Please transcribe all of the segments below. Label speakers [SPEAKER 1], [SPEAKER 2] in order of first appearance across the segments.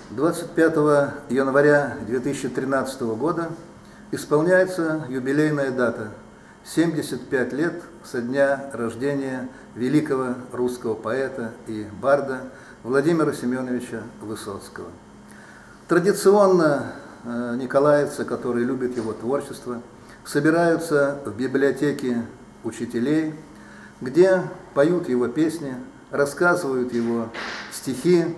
[SPEAKER 1] 25 января 2013 года исполняется юбилейная дата – 75 лет со дня рождения великого русского поэта и барда Владимира Семеновича Высоцкого. Традиционно николаевцы, которые любят его творчество, собираются в библиотеке учителей, где поют его песни, рассказывают его стихи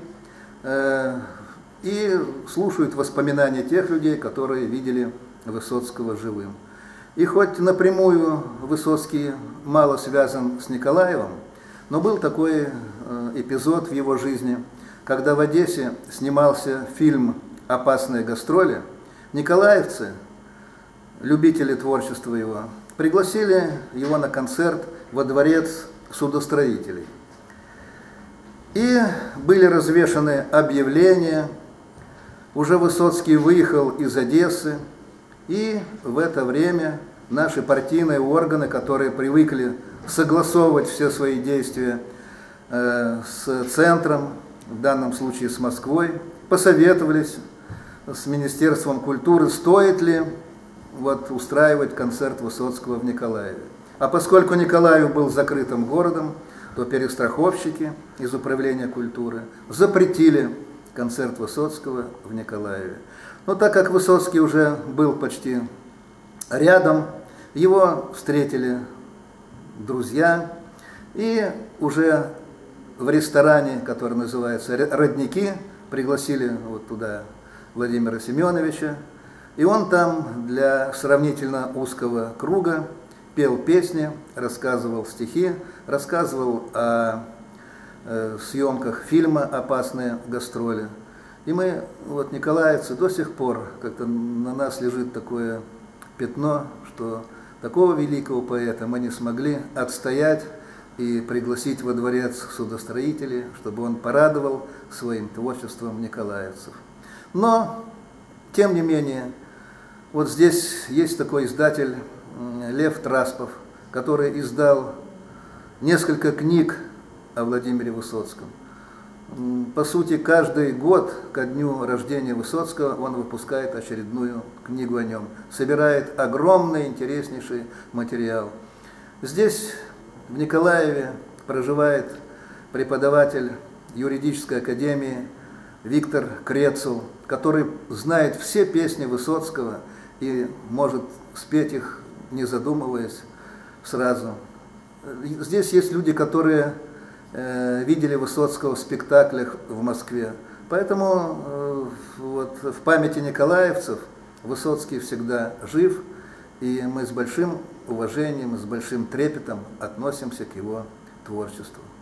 [SPEAKER 1] и слушают воспоминания тех людей, которые видели Высоцкого живым. И хоть напрямую Высоцкий мало связан с Николаевым, но был такой эпизод в его жизни, когда в Одессе снимался фильм «Опасные гастроли». Николаевцы, любители творчества его, пригласили его на концерт во дворец судостроителей. И были развешаны объявления. Уже Высоцкий выехал из Одессы, и в это время наши партийные органы, которые привыкли согласовывать все свои действия с центром, в данном случае с Москвой, посоветовались с Министерством культуры, стоит ли устраивать концерт Высоцкого в Николаеве. А поскольку Николаев был закрытым городом, то перестраховщики из Управления культуры запретили концерт Высоцкого в Николаеве. Но так как Высоцкий уже был почти рядом, его встретили друзья, и уже в ресторане, который называется «Родники», пригласили вот туда Владимира Семеновича, и он там для сравнительно узкого круга пел песни, рассказывал стихи, рассказывал о съемках фильма «Опасные гастроли». И мы, николаевцы, до сих пор как-то на нас лежит такое пятно, что такого великого поэта мы не смогли отстоять и пригласить во дворец судостроителей, чтобы он порадовал своим творчеством николаевцев. Но, тем не менее, вот здесь есть такой издатель Лев Траспов, который издал несколько книг о Владимире Высоцком. По сути, каждый год ко дню рождения Высоцкого он выпускает очередную книгу о нем, собирает огромный, интереснейший материал. Здесь, в Николаеве, проживает преподаватель юридической академии Виктор Крецл, который знает все песни Высоцкого и может спеть их, не задумываясь, сразу. Здесь есть люди, которые видели Высоцкого в спектаклях в Москве. Поэтому в памяти николаевцев Высоцкий всегда жив, и мы с большим уважением, с большим трепетом относимся к его творчеству.